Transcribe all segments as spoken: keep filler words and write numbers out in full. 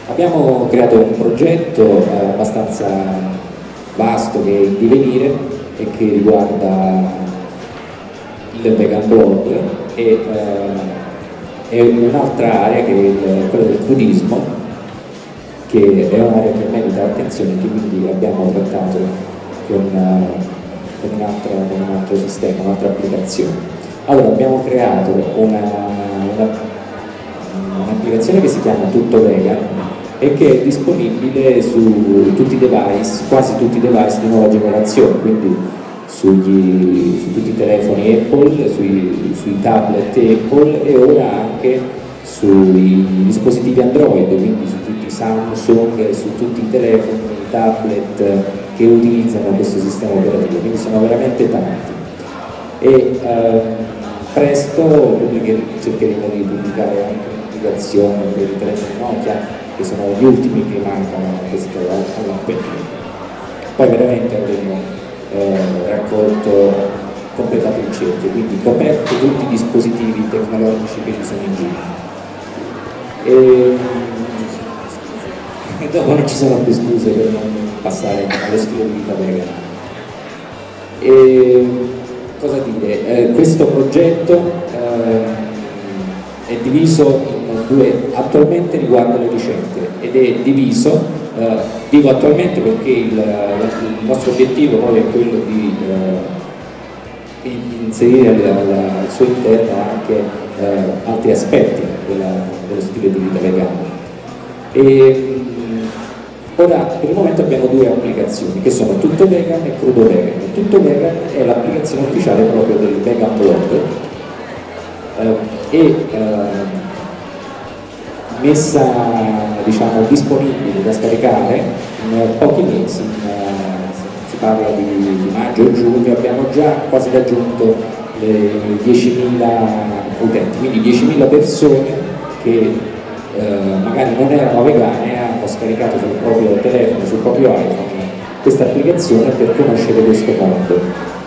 Abbiamo creato un progetto eh, abbastanza vasto che è in divenire e che riguarda il vegan blog e, eh, e un'altra area che è il, quella del turismo, che è un'area che merita attenzione e che quindi abbiamo trattato con, uh, con, un altro, con un altro sistema, un'altra applicazione. Allora abbiamo creato una, una, un'applicazione che si chiama Tutto Vegan e che è disponibile su tutti i device, quasi tutti i device di nuova generazione, quindi sugli, su tutti i telefoni Apple, sui, sui tablet Apple e ora anche sui dispositivi Android, quindi su tutti i Samsung, su tutti i telefoni, i tablet che utilizzano questo sistema operativo, quindi sono veramente tanti. E eh, presto cercheremo di pubblicare anche un'applicazione per i telefoni Nokia, che sono gli ultimi che mancano a questo all'appello. Poi veramente avremo eh, raccolto, completato il cerchio, quindi coperto tutti i dispositivi tecnologici che ci sono in giro. E dopo non ci sono più scuse per non passare allo stile di vita vegan. E cosa dire? Eh, questo progetto eh, è diviso in due, attualmente riguarda le ricette ed è diviso, eh, dico attualmente perché il, il nostro obiettivo poi è quello di eh, inserire al, al suo interno anche eh, altri aspetti della, dello stile di vita vegano. E, ora per il momento abbiamo due applicazioni che sono Tutto Vegan e Crudo Vegan. Tutto Vegan è l'applicazione ufficiale proprio del Vegan Blog eh, e eh, messa diciamo disponibile da scaricare in pochi mesi, in, si parla di, di maggio o giugno, abbiamo già quasi raggiunto le diecimila utenti, quindi diecimila persone che eh, magari non erano vegane e hanno scaricato sul proprio telefono, sul proprio iPhone questa applicazione per conoscere questo mondo.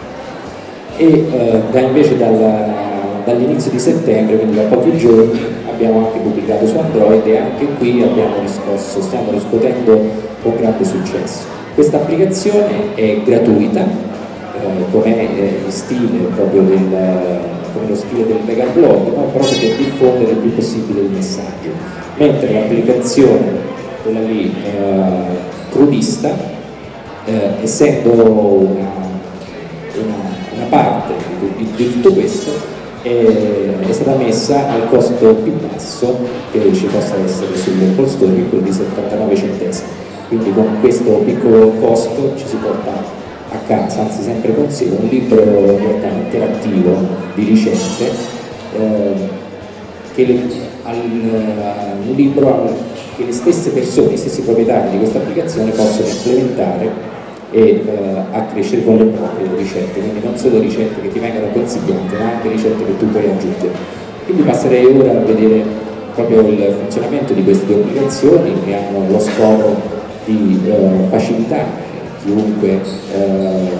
E eh, da invece dal dall'inizio di settembre, quindi da pochi giorni, abbiamo anche pubblicato su Android e anche qui abbiamo riscosso, stiamo riscuotendo un grande successo. Questa applicazione è gratuita, eh, come eh, stile proprio del, come lo stile del vegan blog, ma proprio per diffondere il più possibile il messaggio, mentre l'applicazione, quella lì, eh, crudista, eh, essendo una, una, una parte di, di, di tutto questo, è stata messa al costo più basso che ci possa essere sull'Apple Store, che è quello di settantanove centesimi. Quindi con questo piccolo costo ci si porta a casa, anzi sempre con sé, un libro in realtà interattivo di ricette, eh, che le, al, un libro al, che le stesse persone, gli stessi proprietari di questa applicazione possono implementare e eh, accrescere con le proprie ricette, quindi non solo ricette che ti vengono consigliate, ma anche ricette che tu puoi aggiungere. Quindi passerei ora a vedere proprio il funzionamento di queste due applicazioni che hanno lo scopo di eh, facilitare chiunque eh,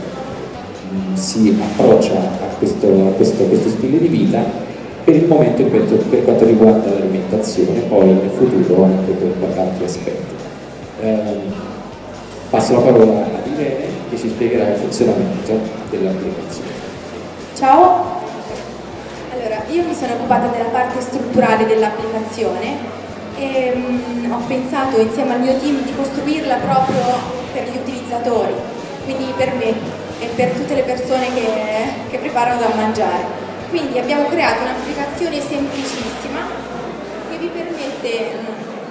si approccia a questo, a, questo, a questo stile di vita, per il momento ripeto, per quanto riguarda l'alimentazione, poi nel futuro anche per altri aspetti. Eh, Passo la parola a Irene che ci spiegherà il funzionamento dell'applicazione. Ciao, allora io mi sono occupata della parte strutturale dell'applicazione e um, ho pensato insieme al mio team di costruirla proprio per gli utilizzatori, quindi per me e per tutte le persone che, che preparano da mangiare. Quindi abbiamo creato un'applicazione semplicissima che vi permette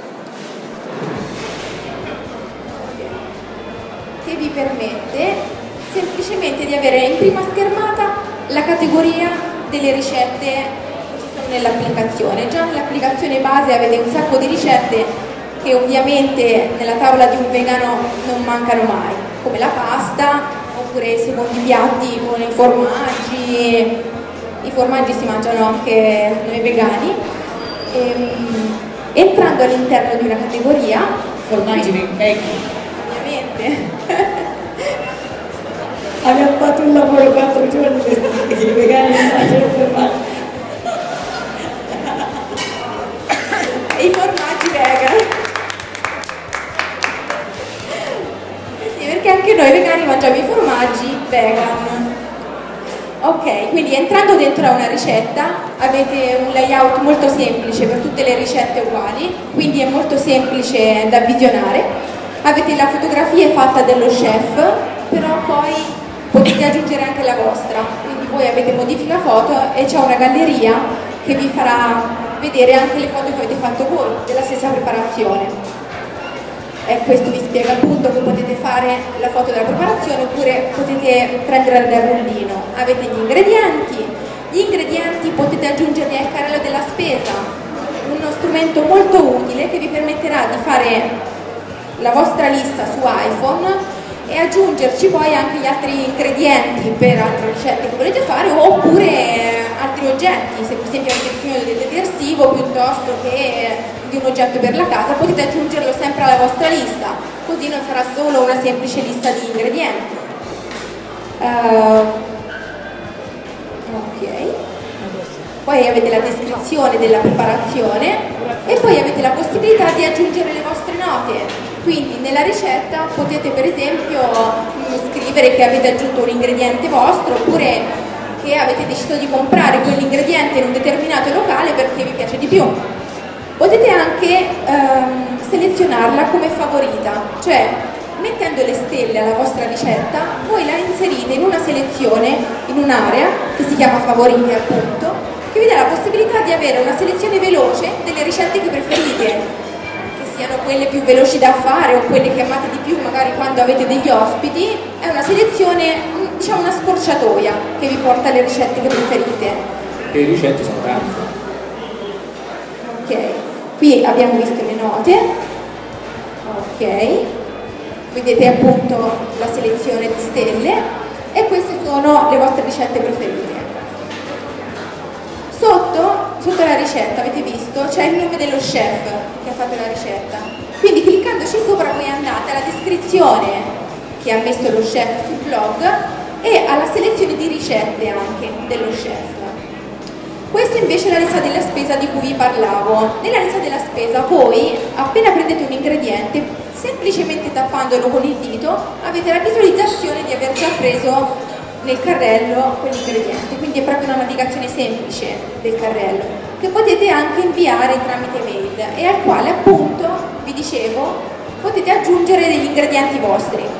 che vi permette semplicemente di avere in prima schermata la categoria delle ricette che ci sono nell'applicazione. Già nell'applicazione base avete un sacco di ricette che ovviamente nella tavola di un vegano non mancano mai, come la pasta oppure i secondi piatti con i formaggi. I formaggi si mangiano anche noi vegani. E, entrando all'interno di una categoria, formaggi vegani ovviamente abbiamo fatto un lavoro quattro giorni per i vegani non mangiano formaggi e i formaggi vegan mangiamo i formaggi vegan. Ok, quindi entrando dentro a una ricetta avete un layout molto semplice per tutte le ricette uguali, quindi è molto semplice da visionare. Avete la fotografia fatta dello chef, però poi potete aggiungere anche la vostra, quindi voi avete modifica foto e c'è una galleria che vi farà vedere anche le foto che avete fatto voi della stessa preparazione. E questo vi spiega appunto che potete fare la foto della preparazione oppure potete prendere dal rullino. Avete gli ingredienti, gli ingredienti potete aggiungerli al carrello della spesa, uno strumento molto utile che vi permetterà di fare la vostra lista su iPhone e aggiungerci poi anche gli altri ingredienti per altre ricette che volete fare oppure altri oggetti. Se per esempio avete bisogno del detersivo piuttosto che di un oggetto per la casa, potete aggiungerlo sempre alla vostra lista, così non sarà solo una semplice lista di ingredienti. Uh, ok, poi avete la descrizione della preparazione e poi avete la possibilità di aggiungere le vostre note. Quindi nella ricetta potete per esempio scrivere che avete aggiunto un ingrediente vostro oppure che avete deciso di comprare quell'ingrediente in un determinato locale perché vi piace di più. Potete anche ehm, selezionarla come favorita, cioè mettendo le stelle alla vostra ricetta voi la inserite in una selezione, in un'area che si chiama favoriti appunto, che vi dà la possibilità di avere una selezione veloce delle ricette che preferite, che siano quelle più veloci da fare o quelle che amate di più magari quando avete degli ospiti. È una selezione, diciamo una scorciatoia che vi porta alle ricette che preferite. E le ricette sono tante. Ok, qui abbiamo visto le note, ok, vedete appunto la selezione di stelle e queste sono le vostre ricette preferite. Sotto, sotto la ricetta, avete visto, c'è il nome dello chef che ha fatto la ricetta, quindi cliccandoci sopra voi andate alla descrizione che ha messo lo chef sul blog e alla selezione di ricette anche dello chef. Questa invece è la lista della spesa di cui vi parlavo. Nella lista della spesa voi, appena prendete un ingrediente, semplicemente tappandolo con il dito, avete la visualizzazione di aver già preso nel carrello quell'ingrediente, quindi è proprio una navigazione semplice del carrello, che potete anche inviare tramite mail e al quale appunto, vi dicevo, potete aggiungere degli ingredienti vostri.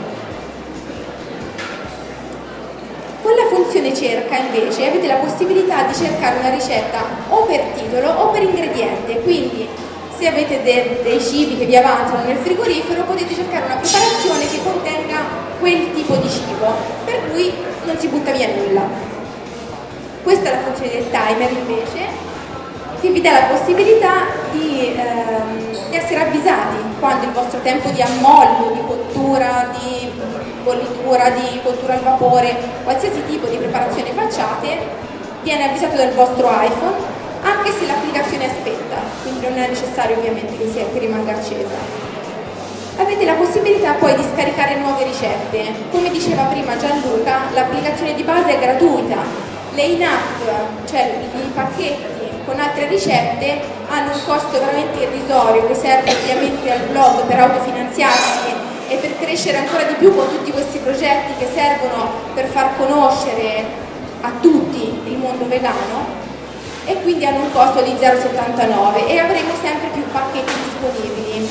Con la funzione cerca invece avete la possibilità di cercare una ricetta o per titolo o per ingrediente, quindi se avete de dei cibi che vi avanzano nel frigorifero potete cercare una preparazione che contenga quel tipo di cibo, per cui non si butta via nulla. Questa è la funzione del timer invece, che vi dà la possibilità di, ehm, di essere avvisati quando il vostro tempo di ammollo, di cottura, di bollitura, di cottura al vapore, qualsiasi tipo di preparazione facciate, viene avvisato dal vostro iPhone, anche se l'applicazione aspetta, quindi non è necessario ovviamente che, sia, che rimanga accesa. Avete la possibilità poi di scaricare nuove ricette. Come diceva prima Gianluca, l'applicazione di base è gratuita, le in-app, cioè i pacchetti con altre ricette, hanno un costo veramente irrisorio che serve ovviamente al blog per autofinanziarsi e per crescere ancora di più con tutti questi progetti che servono per far conoscere a tutti il mondo vegano, e quindi hanno un costo di zero virgola settantanove e avremo sempre più pacchetti disponibili.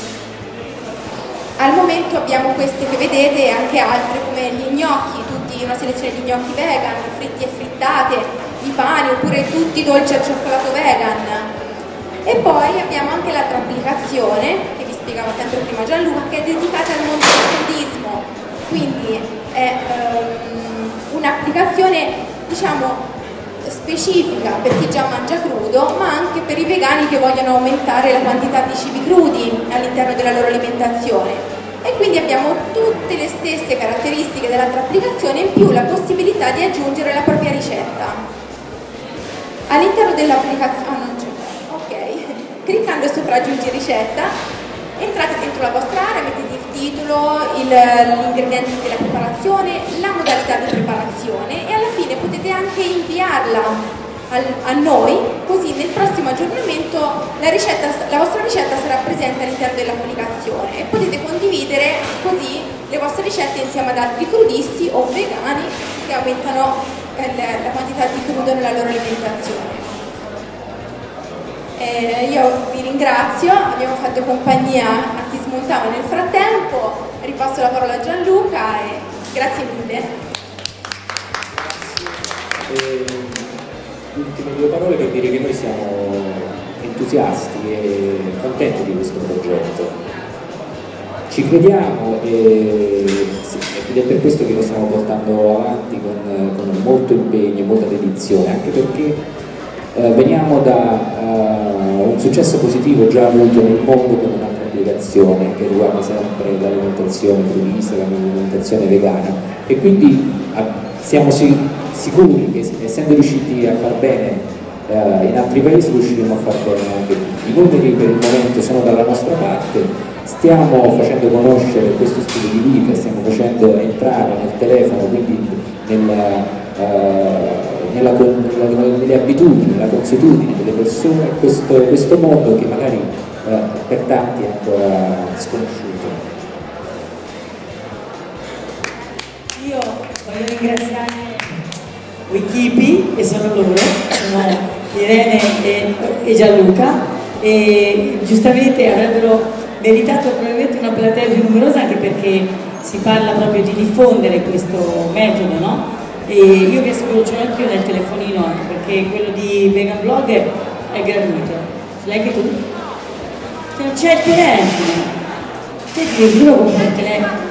Al momento abbiamo queste che vedete e anche altre come gli gnocchi, tutti una selezione di gnocchi vegan, fritti e frittate, i pani oppure tutti dolci al cioccolato vegan. E poi abbiamo anche l'altra applicazione che vi spiegava sempre prima Gianluca, che è dedicata al mondo del crudismo, quindi è um, un'applicazione diciamo specifica per chi già mangia crudo, ma anche per i vegani che vogliono aumentare la quantità di cibi crudi all'interno della loro alimentazione. E quindi abbiamo tutte le stesse caratteristiche dell'altra applicazione, in più la possibilità di aggiungere la propria ricetta. All'interno dell'applicazione, oh, non c'è, ok, cliccando sopra aggiungi ricetta, entrate dentro la vostra area, mettete il titolo, l'ingrediente della preparazione, la modalità di preparazione e alla fine potete anche inviarla al, a noi, così nel prossimo aggiornamento la, ricetta, la vostra ricetta sarà presente all'interno dell'applicazione e potete condividere così le vostre ricette insieme ad altri crudisti o vegani che aumentano eh, la quantità di crudo nella loro alimentazione. Eh, io vi ringrazio, abbiamo fatto compagnia a chi smontava nel frattempo, ripasso la parola a Gianluca e grazie mille. Eh, ultime due parole per dire che noi siamo entusiasti e contenti di questo progetto. Ci crediamo e, ed è per questo che lo stiamo portando avanti con, con molto impegno e molta dedizione, anche perché eh, veniamo da uh, un successo positivo già avuto nel mondo con un'altra applicazione che riguarda sempre l'alimentazione crudista, l'alimentazione vegana, e quindi uh, siamo si, sicuri che essendo riusciti a far bene uh, in altri paesi riusciremo a far bene anche qui. I numeri per il momento sono dalla nostra parte, stiamo facendo conoscere questo stile di vita, stiamo facendo entrare nel telefono, quindi nella, uh, nella, nella, nelle abitudini, nella consuetudine delle persone, questo, questo mondo che magari uh, per tanti è ancora sconosciuto. Io voglio ringraziare Wikipi, che sono loro, sono Irene e, e Gianluca, e giustamente avrebbero meritato probabilmente una platea più numerosa, anche perché si parla proprio di diffondere questo metodo, no? E io vi assicuro, ce l'ho anche io nel telefonino, anche perché quello di Vegan Blog è gratuito. Ce l'hai anche tu? Cioè, non c'è il telefono. Senti, io devo comprare il telefono.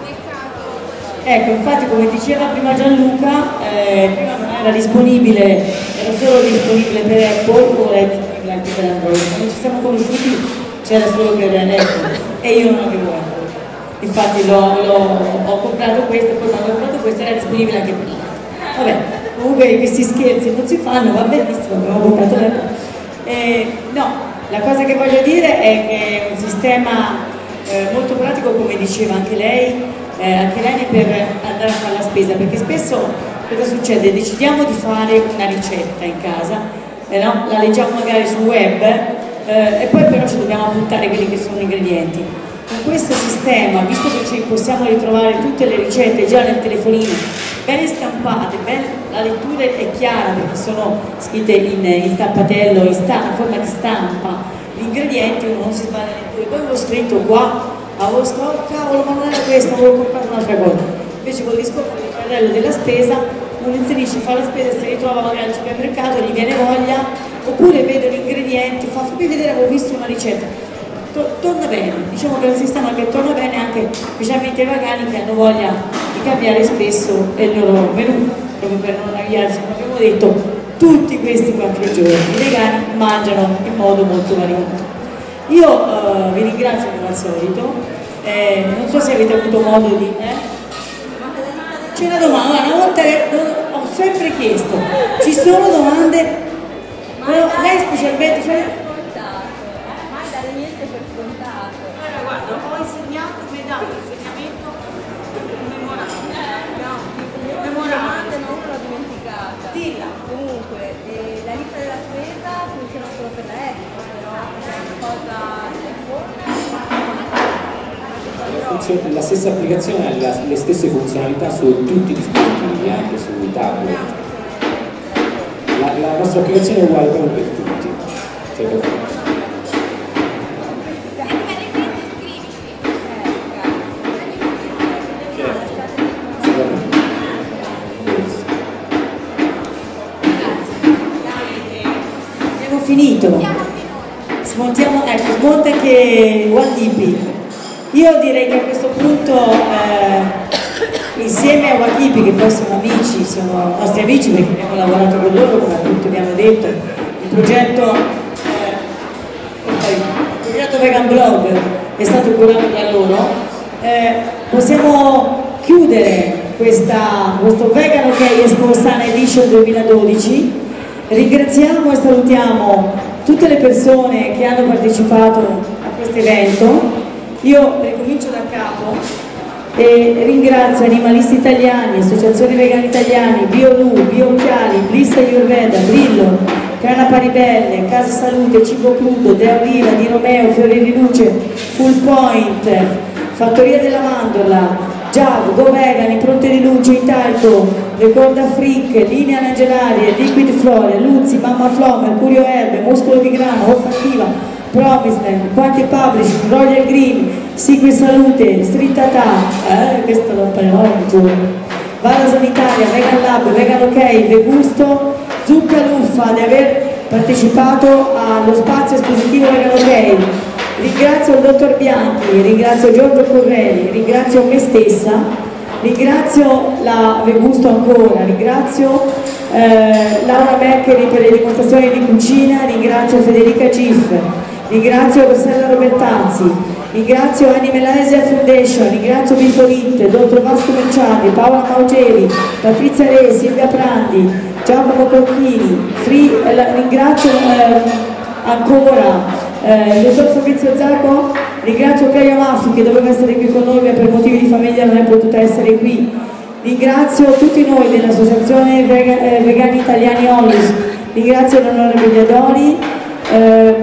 Ecco, infatti come diceva prima Gianluca, eh, prima non era disponibile, era solo disponibile per Apple, ora è disponibile anche per Android. Quando ci siamo conosciuti c'era solo per Apple e io non avevo Apple. Infatti ho comprato questo e poi quando ho comprato questo era disponibile anche per l'altro. Vabbè, comunque questi scherzi non si fanno, va benissimo, abbiamo comprato l'Apple. Eh, no, la cosa che voglio dire è che è un sistema eh, molto pratico, come diceva anche lei, Eh, anche lei per andare a fare la spesa, perché spesso cosa succede? Decidiamo di fare una ricetta in casa, eh, no? La leggiamo magari sul web eh, e poi però ci dobbiamo appuntare quelli che sono gli ingredienti. Con questo sistema, visto che ci possiamo ritrovare tutte le ricette già nel telefonino, ben stampate, ben, la lettura è chiara perché sono scritte in, in stampatello, in, sta, in forma di stampa, gli ingredienti, uno non si sbaglia neppure. Poi avevo scritto qua, avevo scritto, oh, cavolo, ma non era questo, avevo comprato un'altra cosa. Invece col discorso del carrello della spesa, uno inserisce, fa la spesa, si ritrova magari al supermercato, gli viene voglia, oppure vede gli ingredienti, fa fammi vedere, avevo visto una ricetta. Torna bene, diciamo che è un sistema che torna bene anche specialmente ai vegani che hanno voglia di cambiare spesso il loro menù, proprio per non annoiarsi, come abbiamo detto, tutti questi quattro giorni. I vegani mangiano in modo molto variegato. Io uh, vi ringrazio come al solito, eh, non so se avete avuto modo di... Eh? C'è una domanda, una volta ho sempre chiesto, ci sono domande? Però lei specialmente... Cioè, guarda, ho insegnato, mi hai dato l'insegnamento memorabile. Memorabile, non l'ho dimenticata. Dilla. Comunque, eh, la lista della spesa funziona solo per la Apple, però è una cosa Funziona, la stessa applicazione ha la, le stesse funzionalità su tutti i dispositivi, anche sui tablet. La, la nostra applicazione è uguale proprio per tutti. Cioè per tutti. Finito, smontiamo, ecco, smonta anche Wakipi. Io direi che a questo punto eh, insieme a Wakipi, che poi sono amici, sono nostri amici perché abbiamo lavorato con loro, come appunto abbiamo detto, il progetto, eh, il progetto Vegan Blog è stato curato da loro, eh, possiamo chiudere questa, questo Vegan OK Expo Sana Edition duemiladodici. Ringraziamo e salutiamo tutte le persone che hanno partecipato a questo evento. Io ricomincio da capo. E ringrazio Animalisti Italiani, Associazione Vegani Italiani, BioLu, BioOcchiali, Bliss Ayurveda, Brillo, Cana Paribelle, Casa Salute, Cibo Crudo, De Oliva, Di Romeo, Fiori di Luce, Full Point, Fattoria della Mandorla, Jav, Go Vegan, Impronte di Luce, Italco, Recorda Frick, Linea Angelarie, Liquid Flore, Luzzi, Mamma Flo, Mercurio Erbe, Muscolo di Grano, Olfattiva, Promisland, Quanti Publishing, Royal Green, Sigui Salute, Street Attack, eh, questo lo imparerò un giorno, Valla Sanitaria, Vegan Lab, Vegan Ok, Vegusto, Zucca Luffa di aver partecipato allo spazio espositivo Vegan Ok. Ringrazio il dottor Bianchi, ringrazio Giorgio Correlli, ringrazio me stessa, ringrazio la Vegusto ancora, ringrazio eh, Laura Beccheri per le dimostrazioni di cucina, ringrazio Federica Giff, ringrazio Rossella Robertazzi, ringrazio Animalasia Foundation, ringrazio Bifolit, dottor Vasco Merciani, Paola Maugeri, Patrizia Re, Silvia Prandi, Giacomo Cocchini, Free, eh, ringrazio eh, ancora Eh, il dottor Fabrizio Zacco, ringrazio Caio Maffi che doveva essere qui con noi ma per motivi di famiglia non è potuta essere qui, ringrazio tutti noi dell'associazione Vega, eh, Vegani Italiani Onlus, ringrazio l'onorevole Biadoli, eh,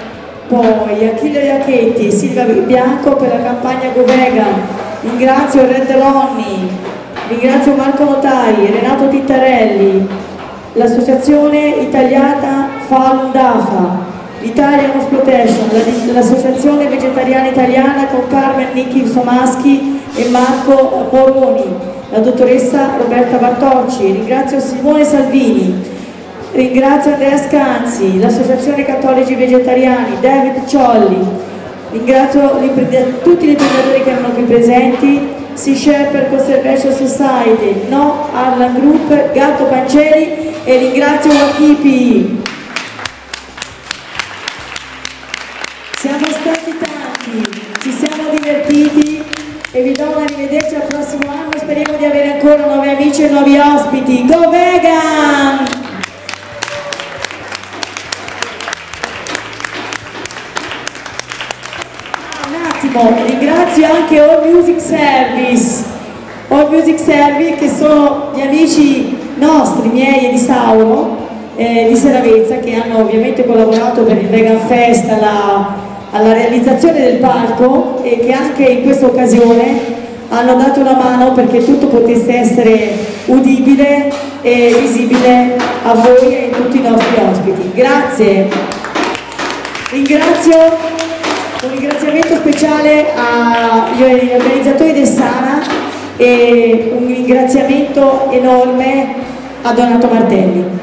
poi Achille Iacchetti e Silvia Bianco per la campagna Go Vegan, ringrazio Red Ronny, ringrazio Marco Notari, Renato Tittarelli, l'associazione italiana Falun Dafa, Italian Protection, l'associazione vegetariana italiana con Carmen Nicchi Somaschi e Marco Moroni, la dottoressa Roberta Bartocci, ringrazio Simone Salvini, ringrazio Andrea Scanzi, l'associazione Cattolici Vegetariani, David Ciolli, ringrazio tutti gli imprenditori che erano qui presenti, Sea Shepherd Conservation Society, No Arlan Group, Gatto Panceri e ringrazio Wakipi. Siamo stati tanti, ci siamo divertiti e vi do un arrivederci al prossimo anno, speriamo di avere ancora nuovi amici e nuovi ospiti. Go Vegan! Ah, un attimo, ringrazio anche All Music Service, All Music Service che sono gli amici nostri, miei e di Sauro, eh, di Seravezza, che hanno ovviamente collaborato per il Vegan Fest alla alla realizzazione del palco e che anche in questa occasione hanno dato una mano perché tutto potesse essere udibile e visibile a voi e a tutti i nostri ospiti. Grazie. Ringrazio, un ringraziamento speciale agli organizzatori del Sana e un ringraziamento enorme a Donato Martelli.